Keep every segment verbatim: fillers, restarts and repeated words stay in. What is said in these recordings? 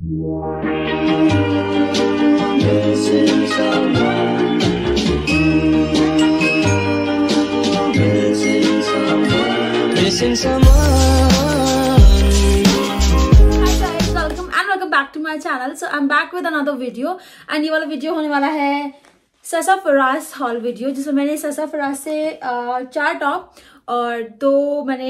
Back to my channel. So I am back with another video and ये वाला video होने वाला है ससा फराज हॉल वीडियो, जिसमें मैंने ससा फराज से आ, चार टॉप और दो मैंने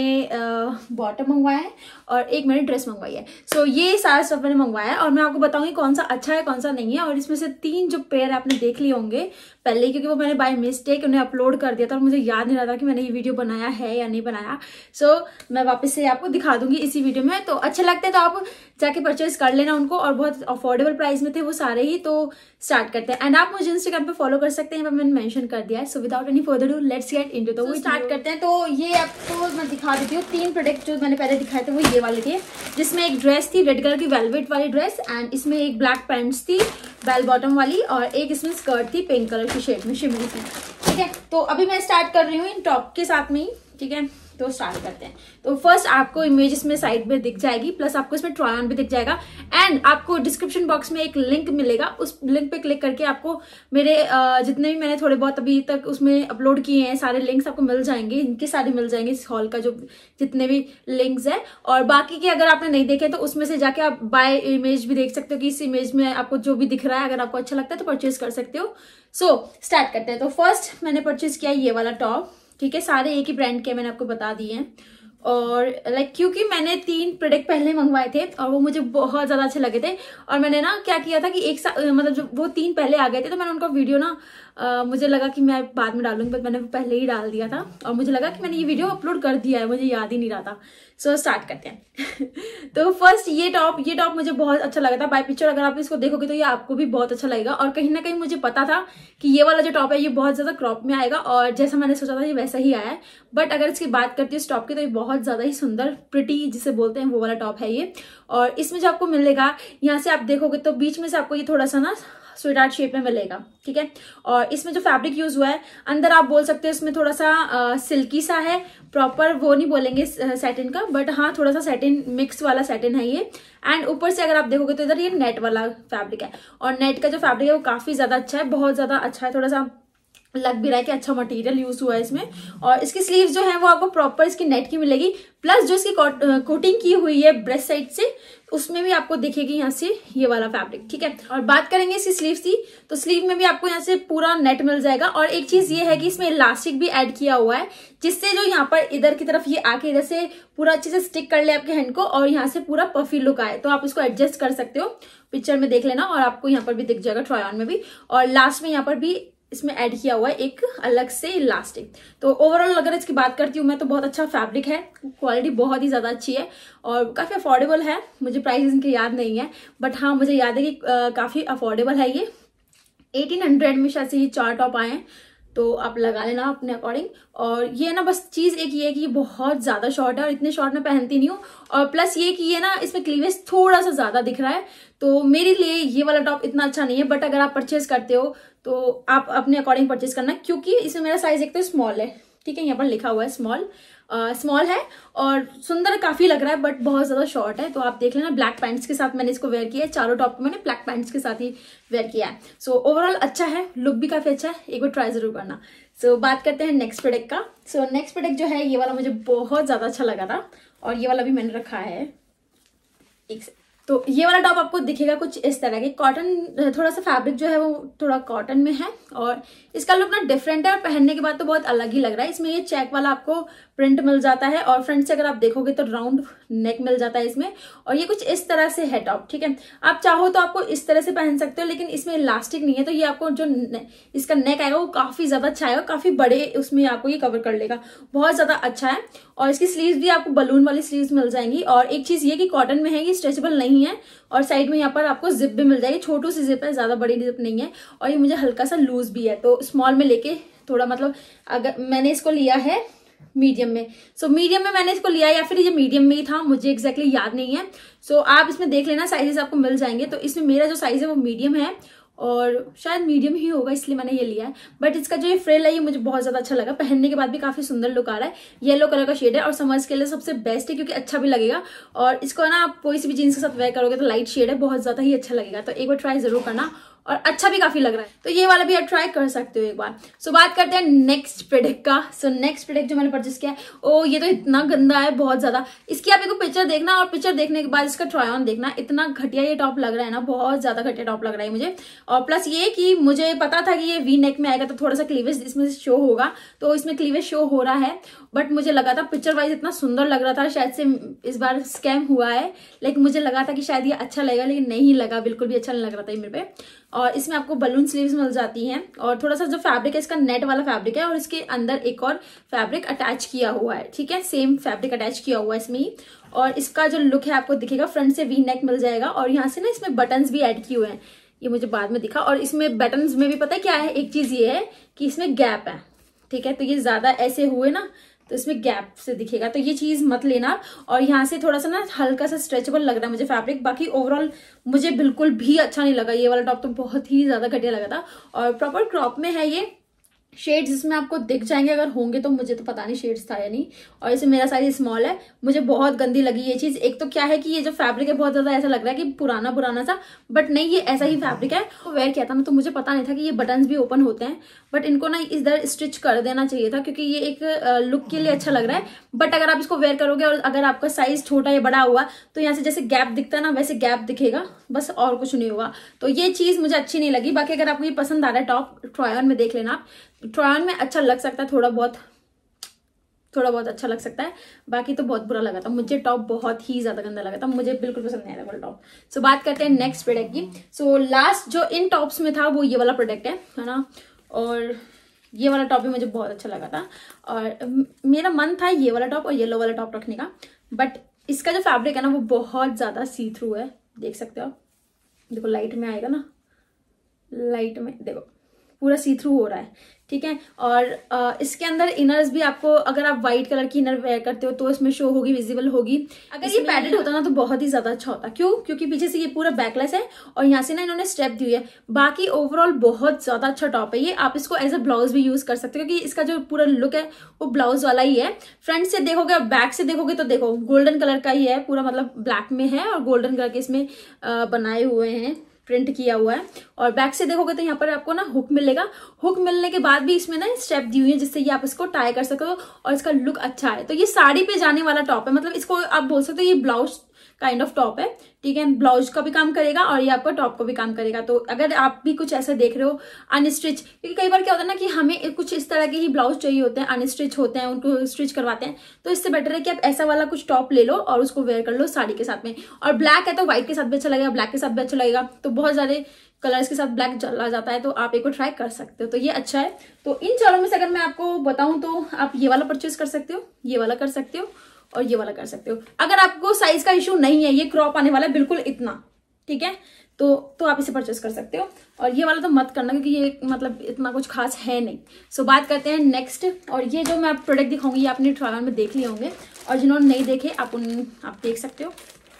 बॉटम मंगवाया है और एक मैंने ड्रेस मंगवाई है। सो so, ये सारा स्टफ मैंने मंगवाया है और मैं आपको बताऊंगी कौन सा अच्छा है कौन सा नहीं है। और इसमें से तीन जो पेयर आपने देख लिए होंगे पहले, क्योंकि वो मैंने बाय मिस्टेक उन्हें अपलोड कर दिया था और मुझे याद नहीं रहा था कि मैंने ये वीडियो बनाया है या नहीं बनाया। सो so, मैं वापस से आपको दिखा दूंगी इसी वीडियो में। तो अच्छे लगते हैं तो आप जाके परचेज कर लेना उनको, और बहुत अफोर्डेबल प्राइस में थे वो सारे ही। तो स्टार्ट करते हैं एंड आप मुझे इंस्टाग्राम पे फॉलो कर सकते हैं, मैंने मेंशन कर दिया है। So without any further do let's get into the video. Start करते हैं। तो ये आपको मैं दिखा देती हूँ तीन प्रोडक्ट जो मैंने पहले दिखाए थे वो ये वाले थे, जिसमें एक ड्रेस थी रेड कलर की वेलवेट वाली ड्रेस, एंड इसमें एक ब्लैक पैंट्स थी बेल बॉटम वाली, और एक इसमें स्कर्ट थी पिंक कलर की शेड में शिमरी थी। ठीक है, तो अभी मैं स्टार्ट कर रही हूँ इन टॉप के साथ में ही। ठीक है, तो स्टार्ट करते हैं। तो फर्स्ट आपको इमेज इसमें साइड में दिख जाएगी, प्लस आपको इसमें ट्राई ऑन भी दिख जाएगा, एंड आपको डिस्क्रिप्शन बॉक्स में एक लिंक मिलेगा। उस लिंक पे क्लिक करके आपको मेरे जितने भी मैंने थोड़े बहुत अभी तक उसमें अपलोड किए हैं सारे लिंक्स आपको मिल जाएंगे, इनके सारे मिल जाएंगे इस हॉल का जो जितने भी लिंक्स है। और बाकी के अगर आपने नहीं देखे तो उसमें से जाके आप बाय इमेज भी देख सकते हो कि इस इमेज में आपको जो भी दिख रहा है अगर आपको अच्छा लगता है तो परचेज कर सकते हो। सो so, स्टार्ट करते हैं। तो फर्स्ट मैंने परचेज किया ये वाला टॉप। ठीक है, सारे एक ही ब्रांड के मैंने आपको बता दिए हैं। और लाइक क्योंकि मैंने तीन प्रोडक्ट पहले मंगवाए थे और वो मुझे बहुत ज्यादा अच्छे लगे थे, और मैंने ना क्या किया था कि एक साथ मतलब जो वो तीन पहले आ गए थे तो मैंने उनका वीडियो ना आ, मुझे लगा कि मैं बाद में डालूंगी, बट मैंने पहले ही डाल दिया था और मुझे लगा कि मैंने ये वीडियो अपलोड कर दिया है, मुझे याद ही नहीं रहा था। सो so, स्टार्ट करते हैं। तो फर्स्ट ये टॉप ये टॉप मुझे बहुत अच्छा लगा था। बाय पिक्चर अगर आप इसको देखोगे तो ये आपको भी बहुत अच्छा लगेगा, और कहीं ना कहीं मुझे पता था कि ये वाला जो टॉप है ये बहुत ज्यादा क्रॉप में आएगा, और जैसा मैंने सोचा था ये वैसा ही आया है। बट अगर इसकी बात करती हूँ इस टॉप की तो ये बहुत ज्यादा ही सुंदर प्रिटी जिसे बोलते हैं वो वाला टॉप है ये। और इसमें जो आपको मिलेगा यहाँ से आप देखोगे तो बीच में से आपको ये थोड़ा सा ना स्वीट आर्ट शेप में मिलेगा। ठीक है, और इसमें जो फैब्रिक यूज हुआ है अंदर आप बोल सकते हो इसमें थोड़ा सा आ, सिल्की सा है, प्रॉपर वो नहीं बोलेंगे सैटिन का, बट हाँ थोड़ा सा सैटिन मिक्स वाला सैटिन है ये। एंड ऊपर से अगर आप देखोगे तो इधर ये नेट वाला फैब्रिक है, और नेट का जो फैब्रिक है वो काफी ज्यादा अच्छा है, बहुत ज्यादा अच्छा है, थोड़ा सा लग भी रहा है कि अच्छा मटेरियल यूज हुआ है इसमें। और इसकी स्लीव्स जो है वो आपको प्रॉपर इसकी नेट की मिलेगी, प्लस जो इसकी कोटिंग की हुई है ब्रेस्ट साइड से उसमें भी आपको दिखेगी यहाँ से ये वाला फैब्रिक। ठीक है, और बात करेंगे इसकी स्लीव्स की, तो स्लीव में भी आपको यहाँ से पूरा नेट मिल जाएगा। और एक चीज ये है कि इसमें इलास्टिक भी ऐड किया हुआ है, जिससे जो यहाँ पर इधर की तरफ ये आके इधर से पूरा अच्छे से स्टिक कर ले आपके हैंड को, और यहाँ से पूरा पफी लुक आए, तो आप इसको एडजस्ट कर सकते हो। पिक्चर में देख लेना और आपको यहाँ पर भी दिख जाएगा ट्राई ऑन में भी, और लास्ट में यहाँ पर भी इसमें ऐड किया हुआ है एक अलग से इलास्टिक। तो ओवरऑल अगर इसकी बात करती हूँ मैं तो बहुत अच्छा फैब्रिक है, क्वालिटी बहुत ही ज्यादा अच्छी है और काफी अफोर्डेबल है। मुझे प्राइस इनके याद नहीं है, बट हाँ मुझे याद है कि आ, काफी अफोर्डेबल है ये। एटीन हंड्रेड में शायद से ये चार टॉप आए हैं, तो आप लगा लेना अपने अकॉर्डिंग। और ये ना बस चीज एक ये है कि ये बहुत ज्यादा शॉर्ट है और इतने शॉर्ट में पहनती नहीं हूँ, और प्लस ये कि ये ना इसमें क्लीवेज थोड़ा सा ज्यादा दिख रहा है, तो मेरे लिए ये वाला टॉप इतना अच्छा नहीं है। बट अगर आप परचेज करते हो तो आप अपने अकॉर्डिंग परचेज करना, क्योंकि इसमें मेरा साइज एक तो स्मॉल है। ठीक है, यहाँ पर लिखा हुआ है स्मॉल, स्मॉल है और सुंदर काफी लग रहा है, बट बहुत ज्यादा शॉर्ट है। तो आप देख लेना, ब्लैक पैंट्स के साथ मैंने इसको वेयर किया है, चारों टॉप को मैंने ब्लैक पैंट्स के साथ ही वेयर किया है। सो so, ओवरऑल अच्छा है, लुक भी काफी अच्छा है, एक बार ट्राई जरूर करना। सो so, बात करते हैं नेक्स्ट प्रोडक्ट का। सो नेक्स्ट प्रोडक्ट जो है ये वाला मुझे बहुत ज्यादा अच्छा लगा था, और ये वाला भी मैंने रखा है एक से। तो ये वाला टॉप आपको दिखेगा कुछ इस तरह के, कॉटन थोड़ा सा फैब्रिक जो है वो थोड़ा कॉटन में है, और इसका लुक ना डिफरेंट है और पहनने के बाद तो बहुत अलग ही लग रहा है। इसमें ये चेक वाला आपको प्रिंट मिल जाता है, और फ्रंट से अगर आप देखोगे तो राउंड नेक मिल जाता है इसमें, और ये कुछ इस तरह से है टॉप। ठीक है, आप चाहो तो आपको इस तरह से पहन सकते हो, लेकिन इसमें इलास्टिक नहीं है, तो ये आपको जो इसका नेक आएगा वो काफी ज्यादा अच्छा आएगा, काफी बड़े उसमें आपको ये कवर कर लेगा, बहुत ज्यादा अच्छा है। और इसकी स्लीव्स भी आपको बलून वाली स्लीव्स मिल जाएंगी, और एक चीज ये कि कॉटन में है, ये स्ट्रेचेबल नहीं है, और साइड में यहाँ पर आपको जिप भी मिल जाएगी, छोटू सी जिप है, ज्यादा बड़ी जिप नहीं है, और ये मुझे हल्का सा लूज भी है, तो स्मॉल में लेके थोड़ा मतलब अगर मैंने इसको लिया है मीडियम में, सो so, मीडियम में मैंने इसको लिया, या फिर ये मीडियम में ही था, मुझे एग्जैक्टली याद नहीं है। सो so, आप इसमें देख लेना, साइजेस आपको मिल जाएंगे। तो इसमें मेरा जो साइज है वो मीडियम है, और शायद मीडियम ही होगा इसलिए मैंने ये लिया है। बट इसका जो ये फ्रिल है ये मुझे बहुत ज्यादा अच्छा लगा, पहनने के बाद भी काफी सुंदर लुक आ रहा है। येलो कलर का शेड है और समर्स के लिए सबसे बेस्ट है क्योंकि अच्छा भी लगेगा, और इसको ना आप कोई सी भी जीन्स के साथ वेयर करोगे तो लाइट शेड है, बहुत ज्यादा ही अच्छा लगेगा। तो एक बार ट्राई जरूर करना, और अच्छा भी काफी लग रहा है, तो ये वाला भी आप ट्राई कर सकते हो एक बार। सो so, बात करते हैं नेक्स्ट प्रोडक्ट का। सो नेक्स्ट प्रोडक्ट जो मैंने परचेस किया है, ओ ये तो इतना गंदा है बहुत ज्यादा। इसकी आप एक पिक्चर देखना और पिक्चर देखने के बाद इसका ट्राई ऑन देखना, इतना घटिया ये टॉप लग रहा है ना, बहुत ज्यादा घटिया टॉप लग रहा है मुझे। और प्लस ये कि मुझे पता था कि ये वी नेक में आएगा तो थोड़ा सा क्लीवेज इसमें शो होगा, तो इसमें क्लीवेज शो हो रहा है। बट मुझे लगा था पिक्चर वाइज इतना सुंदर लग रहा था, शायद से इस बार स्कैम हुआ है, लेकिन मुझे लगा था कि शायद ये अच्छा लगेगा, लेकिन नहीं लगा, बिल्कुल भी अच्छा नहीं लग रहा था मेरे पे। और इसमें आपको बलून स्लीव्स मिल जाती हैं, और थोड़ा सा जो फैब्रिक है इसका नेट वाला फैब्रिक है, और इसके अंदर एक और फैब्रिक अटैच किया हुआ है, ठीक है, सेम फैब्रिक अटैच किया हुआ है इसमें ही। और इसका जो लुक है आपको दिखेगा, फ्रंट से वी नेक मिल जाएगा, और यहाँ से ना इसमें बटन्स भी ऐड किए हुए हैं, ये मुझे बाद में दिखा। और इसमें बटन्स में भी पता है क्या है, एक चीज ये है कि इसमें गैप है, ठीक है, तो ये ज्यादा ऐसे हुए ना तो इसमें गैप से दिखेगा, तो ये चीज मत लेना। और यहाँ से थोड़ा सा ना हल्का सा स्ट्रेचेबल लग रहा है मुझे फैब्रिक, बाकी ओवरऑल मुझे बिल्कुल भी अच्छा नहीं लगा, ये वाला टॉप तो बहुत ही ज्यादा घटिया लगा था। और प्रॉपर क्रॉप में है ये, शेड्स इसमें आपको दिख जाएंगे अगर होंगे तो, मुझे तो पता नहीं शेड्स था या नहीं। और इसे मेरा साइज स्मॉल है, मुझे बहुत गंदी लगी ये चीज। एक तो क्या है कि ये जो फैब्रिक है बहुत ज्यादा ऐसा लग रहा है कि पुराना पुराना सा, बट नहीं ये ऐसा ही फैब्रिक है। तो वेयर किया था ना तो मुझे पता नहीं था कि ये बटन्स भी ओपन होते हैं, बट इनको ना इधर स्टिच कर देना चाहिए था क्योंकि ये एक लुक के लिए अच्छा लग रहा है। बट अगर आप इसको वेयर करोगे और अगर आपका साइज छोटा या बड़ा हुआ तो यहाँ से जैसे गैप दिखता है ना वैसे गैप दिखेगा, बस और कुछ नहीं होगा। तो ये चीज मुझे अच्छी नहीं लगी। बाकी अगर आपको ये पसंद आ रहा है टॉप, ट्राई ऑन में देख लेना आप, ट्राई ऑन में अच्छा लग सकता है, थोड़ा बहुत थोड़ा बहुत अच्छा लग सकता है, बाकी तो बहुत बुरा लगा था मुझे। टॉप बहुत ही ज्यादा गंदा लगा था, मुझे बिल्कुल पसंद नहीं आया वाला टॉप। सो बात करते हैं नेक्स्ट प्रोडक्ट की। सो लास्ट जो इन टॉप्स में था वो ये वाला प्रोडक्ट है है ना, और ये वाला टॉप भी मुझे बहुत अच्छा लगा था, और मेरा मन था ये वाला टॉप और येलो वाला टॉप रखने का, बट इसका जो फैब्रिक है ना वो बहुत ज्यादा सी थ्रू है, देख सकते हो आप, देखो लाइट में आएगा ना, लाइट में देखो पूरा सी थ्रू हो रहा है, ठीक है। और आ, इसके अंदर इनर्स भी आपको, अगर आप व्हाइट कलर की इनर वेयर करते हो तो इसमें शो होगी, विजिबल होगी। अगर ये पैडेड होता ना तो बहुत ही ज्यादा अच्छा होता। क्यों? क्योंकि पीछे से ये पूरा बैकलेस है और यहाँ से ना इन्होंने स्टेप दी हुई है। बाकी ओवरऑल बहुत ज्यादा अच्छा टॉप है ये, आप इसको एज अ ब्लाउज भी यूज कर सकते हो क्योंकि इसका जो पूरा लुक है वो ब्लाउज वाला ही है। फ्रंट से देखोगे और बैक से देखोगे तो देखो गोल्डन कलर का ही है पूरा, मतलब ब्लैक में है और गोल्डन कलर के इसमें बनाए हुए हैं, प्रिंट किया हुआ है। और बैक से देखोगे तो यहाँ पर आपको ना हुक मिलेगा, हुक मिलने के बाद भी इसमें ना स्टेप दी हुई है जिससे ये आप इसको टाई कर सको और इसका लुक अच्छा है। तो ये साड़ी पे जाने वाला टॉप है, मतलब इसको आप बोल सकते हो ये ब्लाउज काइंड ऑफ टॉप है, ठीक है, ब्लाउज का भी काम करेगा और ये आपका टॉप का भी काम करेगा। तो अगर आप भी कुछ ऐसा देख रहे हो अनस्टिच, क्योंकि कई बार क्या होता है ना कि हमें कुछ इस तरह के ही ब्लाउज चाहिए होते हैं, अनस्टिच होते हैं, उनको स्टिच करवाते हैं, तो इससे बेटर है कि आप ऐसा वाला कुछ टॉप ले लो और उसको वेयर कर लो साड़ी के साथ में। और ब्लैक है तो व्हाइट के साथ भी अच्छा लगेगा, ब्लैक के साथ भी अच्छा लगेगा, तो बहुत सारे कलर्स के साथ ब्लैक चला जाता है, तो आप एक को ट्राई कर सकते हो, तो ये अच्छा है। तो इन चारों में से अगर मैं आपको बताऊं तो आप ये वाला परचेज कर सकते हो, ये वाला कर सकते हो और ये वाला कर सकते हो। अगर आपको साइज का इशू नहीं है, ये क्रॉप आने वाला है बिल्कुल इतना, ठीक है, तो तो आप इसे परचेस कर सकते हो। और ये वाला तो मत करना क्योंकि ये मतलब इतना कुछ खास है नहीं। सो so, बात करते हैं नेक्स्ट। और ये जो मैं प्रोडक्ट दिखाऊंगी ये आपने ट्रायल में देख लिए होंगे, और जिन्होंने नहीं देखे आप उन आप देख सकते हो।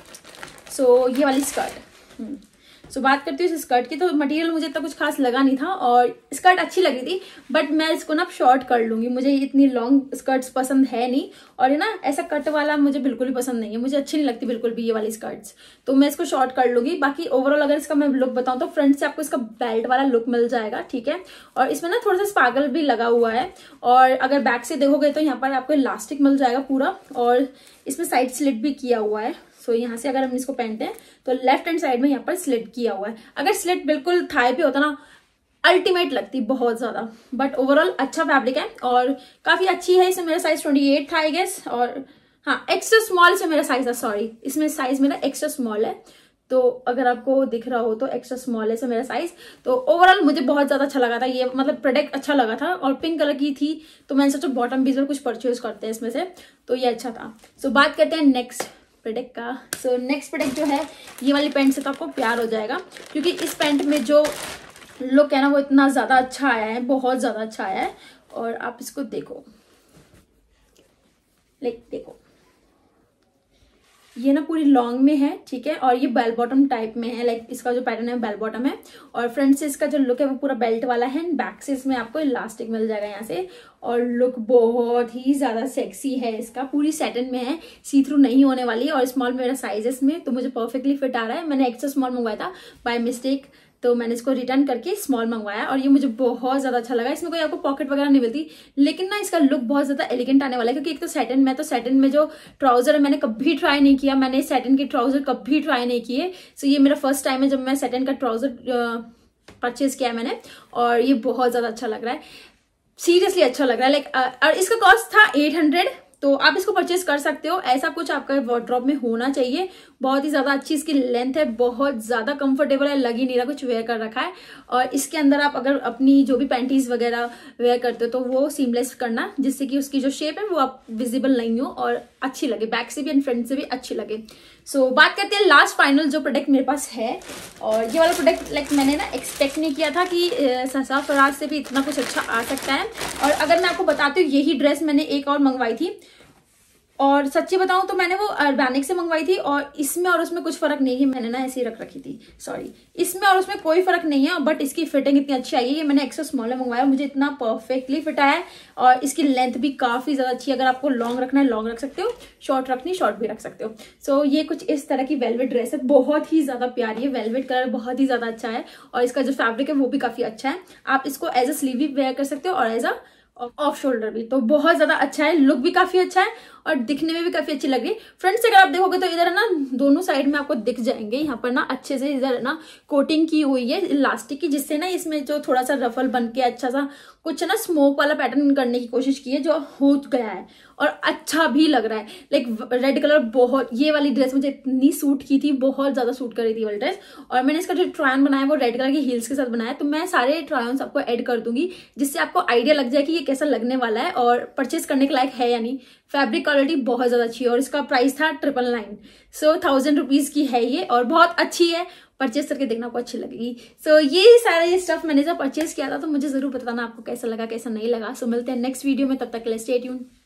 सो so, ये वाली स्कर्ट, सो so, बात करती हूँ इस स्कर्ट की, तो मटेरियल मुझे इतना कुछ खास लगा नहीं था और स्कर्ट अच्छी लगी थी, बट मैं इसको ना शॉर्ट कर लूंगी, मुझे इतनी लॉन्ग स्कर्ट्स पसंद है नहीं, और ये ना ऐसा कट वाला मुझे बिल्कुल भी पसंद नहीं है, मुझे अच्छी नहीं लगती बिल्कुल भी ये वाली स्कर्ट्स, तो मैं इसको शॉर्ट कर लूंगी। बाकी ओवरऑल अगर इसका मैं लुक बताऊं तो फ्रंट से आपको इसका बेल्ट वाला लुक मिल जाएगा, ठीक है, और इसमें ना थोड़ा सा स्पार्कल भी लगा हुआ है। और अगर बैक से देखोगे तो यहाँ पर आपको इलास्टिक मिल जाएगा पूरा, और इसमें साइड स्लिट भी किया हुआ है। सो so, यहाँ से अगर हम इसको पहनते हैं तो लेफ्ट हैंड साइड में यहाँ पर स्लिट किया हुआ है। अगर स्लिट बिल्कुल थाई पे होता ना अल्टीमेट लगती बहुत ज्यादा, बट ओवरऑल अच्छा फैब्रिक है और काफी अच्छी है। इसमें मेरा साइज अट्ठाईस था आई गेस, और हाँ एक्स्ट्रा स्मॉल से मेरा साइज था, सॉरी इसमें साइज मेरा एक्स्ट्रा स्मॉल है, तो अगर आपको दिख रहा हो तो एक्स्ट्रा स्मॉल है से मेरा साइज। तो ओवरऑल मुझे बहुत ज्यादा अच्छा लगा था ये, मतलब प्रोडक्ट अच्छा लगा था, और पिंक कलर की थी तो मैंने सोचा बॉटम भी कुछ परचेज करते हैं इसमें से, तो ये अच्छा था। सो so, बात करते हैं नेक्स्ट प्रोडक्ट का। सो नेक्स्ट प्रोडक्ट जो है ये वाली पैंट से तो आपको प्यार हो जाएगा, क्योंकि इस पैंट में जो लुक है ना वो इतना ज्यादा अच्छा आया है, बहुत ज्यादा अच्छा आया है। और आप इसको देखो, लाइक देखो ये ना पूरी लॉन्ग में है, ठीक है, और ये बेल बॉटम टाइप में है, लाइक इसका जो पैटर्न है बेल बॉटम है, और फ्रंट से इसका जो लुक है वो पूरा बेल्ट वाला है, बैक से इसमें आपको इलास्टिक मिल जाएगा यहाँ से, और लुक बहुत ही ज्यादा सेक्सी है इसका, पूरी सैटिन में है, सी थ्रू नहीं होने वाली, और स्मॉल मेरा साइज है इसमें, तो मुझे परफेक्टली फिट आ रहा है। मैंने एक्स्ट्रा स्मॉल मंगवाया था बाय मिस्टेक, तो मैंने इसको रिटर्न करके स्मॉल मंगवाया, और ये मुझे बहुत ज्यादा अच्छा लगा। इसमें कोई आपको पॉकेट वगैरह नहीं मिलती, लेकिन ना इसका लुक बहुत ज्यादा एलिगेंट आने वाला है, क्योंकि एक तो सैटिन में, तो सैटिन में जो ट्राउजर है मैंने कभी ट्राई नहीं किया, मैंने सैटिन के ट्राउजर कभी ट्राई नहीं किए, सो ये मेरा फर्स्ट टाइम है जब मैं सैटिन का ट्राउजर परचेज किया मैंने, और ये बहुत ज्यादा अच्छा लग रहा है, सीरियसली अच्छा लग रहा है। लाइक और इसका कॉस्ट था एट हंड्रेड, तो आप इसको परचेज कर सकते हो। ऐसा कुछ आपका वार्डरोब में होना चाहिए। बहुत ही ज्यादा अच्छी इसकी लेंथ है, बहुत ज्यादा कंफर्टेबल है, लग ही नहीं रहा कुछ वेयर कर रखा है। और इसके अंदर आप अगर अपनी जो भी पैंटीज वगैरह वेयर करते हो तो वो सीमलेस करना, जिससे कि उसकी जो शेप है वो आप विजिबल नहीं हो और अच्छी लगे, बैक से भी एंड फ्रंट से भी अच्छी लगे। सो so, बात करते हैं लास्ट फाइनल जो प्रोडक्ट मेरे पास है, और ये वाला प्रोडक्ट लाइक मैंने ना एक्सपेक्ट नहीं किया था कि ससा फराज से भी इतना कुछ अच्छा आ सकता है। और अगर मैं आपको बताती हूँ, यही ड्रेस मैंने एक और मंगवाई थी, और सच्ची बताऊं तो मैंने वो अर्बैनिक से मंगवाई थी, और इसमें और उसमें कुछ फर्क नहीं है, मैंने ना ऐसे ही रख रखी थी, सॉरी, इसमें और उसमें कोई फर्क नहीं है, बट इसकी फिटिंग इतनी अच्छी आई है। ये मैंने एक्स्ट्रा स्मॉल में मंगवाया, मुझे इतना परफेक्टली फिट आया है, और इसकी लेंथ भी काफी ज्यादा अच्छी है। अगर आपको लॉन्ग रखना है लॉन्ग रख सकते हो, शॉर्ट रखनी शॉर्ट भी रख सकते हो। सो so, ये कुछ इस तरह की वेलवेट ड्रेस है, बहुत ही ज्यादा प्यारी है, वेलवेट कलर बहुत ही ज्यादा अच्छा है, और इसका जो फैब्रिक है वो भी काफी अच्छा है। आप इसको एज अ स्लीव भी वेयर कर सकते हो और एज अ ऑफ शोल्डर भी, तो बहुत ज्यादा अच्छा है, लुक भी काफी अच्छा है और दिखने में भी काफी अच्छी लग रही है। फ्रंट से अगर आप देखोगे तो इधर है ना दोनों साइड में आपको दिख जाएंगे, यहाँ पर ना अच्छे से इधर है ना कोटिंग की हुई है इलास्टिक की, जिससे ना इसमें जो थोड़ा सा रफल बन के अच्छा सा कुछ ना स्मोक वाला पैटर्न करने की कोशिश की है, जो हो गया है और अच्छा भी लग रहा है। लाइक रेड कलर बहुत, ये वाली ड्रेस मुझे इतनी सूट की थी, बहुत ज्यादा सूट कर रही थी वाली ड्रेस। और मैंने इसका जो ट्रायन बनाया वो रेड कलर की हील्स के साथ बनाया, तो मैं सारे ट्रायन्स आपको ऐड कर दूंगी, जिससे आपको आइडिया लग जाए कि ये कैसा लगने वाला है और परचेस करने के लायक है या नहीं। फैब्रिक क्वालिटी बहुत ज्यादा अच्छी है, और इसका प्राइस था triple nine, so thousand rupees की है ये, और बहुत अच्छी है, परचेस करके देखना आपको अच्छी लगेगी। सो so, ये सारा ये स्टफ मैंने जब परचेस किया था, तो मुझे जरूर बताना आपको कैसा लगा कैसा नहीं लगा। सो so, मिलते हैं नेक्स्ट वीडियो में, तब तक के लिए स्टे ट्यून्ड।